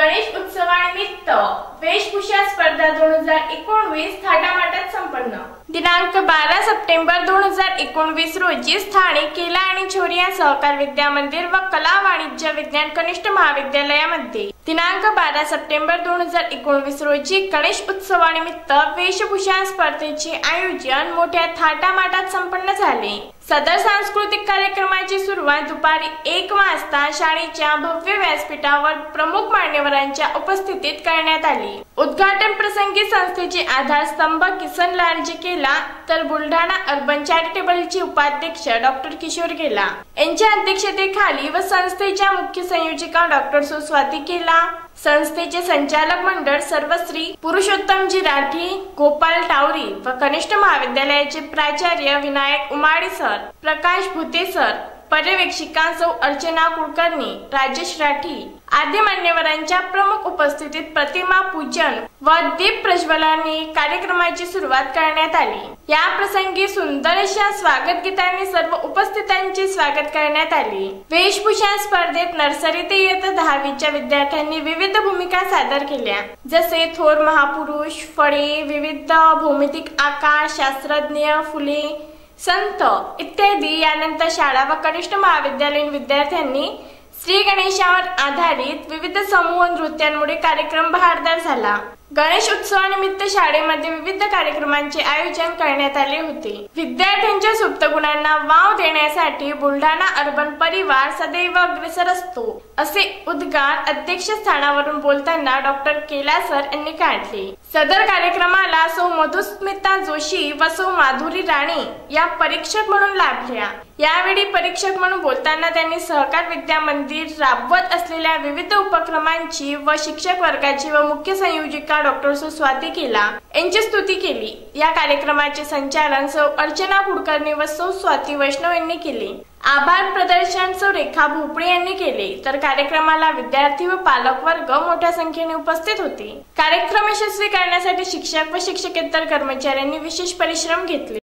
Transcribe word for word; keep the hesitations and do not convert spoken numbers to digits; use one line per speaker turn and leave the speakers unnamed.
गणेश उत्सवानिमित्त वेशभूषा स्पर्धा दोन हजार एकोणवीस थाटामाटात संपन्न। दिनांक बारा सप्टेंबर दोन हजार एकोणवीस रोजी स्थानिक केला आणि छोरिया सहकार विद्या मंदिर व कला वाणिज्य विज्ञान कनिष्ठ महाविद्यालयामध्ये दिनांक बारा सप्टेंबर दोन हजार एकोणवीस रोजी गणेश उत्सवानिमित्त वेशभूषा स्पर्धेचे आयोजन मोठ्या थाटामाटात संपन्न झाले। सदर सांस्कृतिक कार्यक्रमाची सुरुवात दुपारी एक वाजता शाळेच्या भव्य व्यासपीठावर प्रमुख मान्यवरांच्या उपस्थितीत करण्यात आली। उद्घाटन प्रसंगी संस्थेचे आधारस्तंभ किसन लालजी केला तर बुलढाणा अर्बन चॅरिटेबलचे उपाध्यक्ष डॉक्टर किशोर गेला यांच्या अध्यक्षतेखाली व संस्थेच्या मुख्य संयोजिका डॉक्टर सुस्वाती केला, संस्थेचे संचालक मंडळ सर्वश्री पुरुषोत्तमजी राठी, गोपाल टावरी व कनिष्ठ महाविद्यालयाचे प्राचार्य विनायक उमाडी सर, प्रकाश भुते सर, पर्यवेक्षिका सौ अर्चना कुलकर्णी, राजेश राठी आदी मान्यवरांच्या प्रमुख उपस्थितीत प्रतिमा पूजन व दीप प्रज्वलनाने कार्यक्रमाची सुरुवात करण्यात आली। या प्रसंगी सुंदर अशा स्वागत गीतांनी सर्व उपस्थितांचे स्वागत करण्यात आले। वेशभूषा स्पर्धेत नर्सरी ते इयत्ता दहावीच्या विद्यार्थ्यांनी विविध भूमिका सादर केल्या, जसे थोर महापुरुष, फळे, विविध भौमितिक आकार, शास्त्रज्ञ, फुले, संत इत्यादी। यानंतर शाळा व कनिष्ठ महाविद्यालयीन विद्यार्थ्यांनी श्री गणेशावर आधारित विविध समूह नृत्यांमुळे कार्यक्रम बहारदार झाला। गणेश उत्सवानिमित्त शाळेमध्ये विविध कार्यक्रमांचे आयोजन करण्यात आले होते। विद्यार्थ्यांच्या सुप्त गुणांना वाव देण्यासाठी बुलढाणा अर्बन परिवार सदैव अग्रेसर असतो, असे उद्गार अध्यक्षस्थानावरून बोलताना डॉक्टर केला सर यांनी काढले। सदर कार्यक्रमाला सौ मधुस्मिता जोशी व सौ माधुरी राणे या परीक्षक म्हणून लाभल्या। यावेळी परीक्षक म्हणून बोलताना त्यांनी सहकार विद्या मंदिर राबवत असलेल्या विविध उपक्रमांची व शिक्षक वर्गाची व मुख्य संयोजिका डॉक्टर सुस्वाती केला यांची स्तुती केली। या कार्यक्रमाचे संचालन सौ अर्चना कुलकर्णी व सौ स्वाती वैष्णव यांनी केले। आभार प्रदर्शन सौ रेखा भोपळे यांनी केले, तर कार्यक्रमाला विद्यार्थी व पालक वर्ग मोठ्या संख्येने उपस्थित होते। कार्यक्रम यशस्वी करण्यासाठी शिक्षक व शिक्षकेतर कर्मचाऱ्यांनी विशेष परिश्रम घेतले।